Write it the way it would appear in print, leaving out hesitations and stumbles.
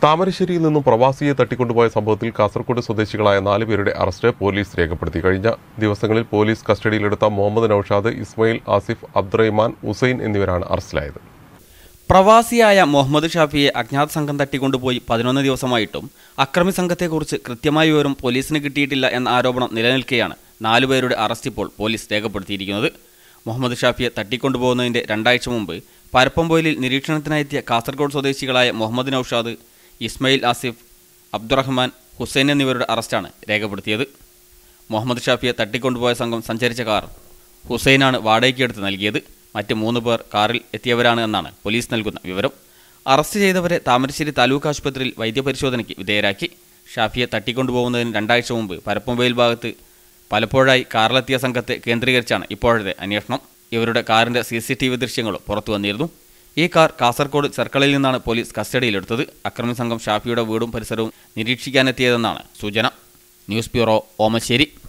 താമരശ്ശേരിയിൽ നിന്നും പ്രവാസിയെ തട്ടിക്കൊണ്ടുപോയ സംഭവത്തിൽ കാസർഗോഡ് സ്വദേശികളായ 4 പേരുടെ അറസ്റ്റ് പോലീസ് രേഖപ്പെടുത്തി. കഴിഞ്ഞ ദിവസങ്ങളിൽ പോലീസ് കസ്റ്റഡിയിലെടുത്ത മുഹമ്മദ് നൌഷാദ്, ഇസ്മായിൽ, ആസിഫ്, അബ്ദുറഹ്മാൻ, ഹുസൈൻ എന്നിവരാണ് അറസ്റ്റിലായത്. പ്രവാസിയായ മുഹമ്മദ് ഷാഫിയെ അജ്ഞാത സംഘം തട്ടിക്കൊണ്ടുപോയി 11 ദിവസമായിട്ടും അക്രമി സംഘത്തെക്കുറിച്ച് കൃത്യമായ വിവരം പോലീസിന് കിട്ടിയിട്ടില്ല എന്ന ആരോപണം നിലനിൽക്കെയാണ് 4 പേരുടെ അറസ്റ്റ് ഇപ്പോൾ പോലീസ് രേഖപ്പെടുത്തിയിരിക്കുന്നത്. മുഹമ്മദ് ഷാഫിയെ തട്ടിക്കൊണ്ടുപോകുന്നതിന്റെ 2 ആഴ്ച മുമ്പ് പരപ്പംപൊയിലിൽ നിരീക്ഷണത്തിനായെത്തിയ കാസർഗോഡ് സ്വദേശികളായ മുഹമ്മദ് നൌഷാദ്, ഇസ്മായിൽ, ആസിഫ്, അബ്ദുറഹ്മാൻ, ഹുസൈൻ എന്നിവരുടെ അറസ്റ്റാണ് രേഖപ്പെടുത്തിയത്. മുഹമ്മദ് ഷാഫിയെ തട്ടിക്കൊണ്ടുപോയ സംഘം സഞ്ചരിച്ച കാർ ഹുസൈനാണ് വാടകയ്ക്കെടുത്ത് നൽകിയത്. മറ്റ് 3 പേർ കാറിൽ എത്തിയവരാണ് എന്നാണ് പോലീസ് നൽകുന്ന വിവരം. അറസ്റ്റ് ചെയ്തവരെ താമരശ്ശേരി താലൂക്ക് ആശുപത്രിയിൽ വൈദ്യപരിശോധനയ്ക്ക് വിധേയരാക്കി. ഷാഫിയെ തട്ടിക്കൊണ്ടുപോകുന്നതിന് 2 ആഴ്ച മുമ്പ് പരപ്പംപൊയിൽ ഭാഗത്ത് പലപ്പോഴായി കാറിലെത്തിയ സംഘത്തെ കേന്ദ്രീകരിച്ചാണ് ഇപ്പോഴത്തെ അന്വേഷണം. ഇവരുടെ കാറിന്റെ CCTV ദൃശ്യങ്ങളും പുറത്തു വന്നിരുന്നു. ഈ കാർ കാസർഗോഡ് സർക്കിളിൽ നിന്നാണ് പോലീസ് കസ്റ്റഡിയിലെടുത്തത്. അക്രമി സംഘം ഷാഫിയുടെ വീടും പരിസരവും നിരീക്ഷിക്കാനെത്തിയതെന്നാണ് സൂചന. News bureau, Omassery.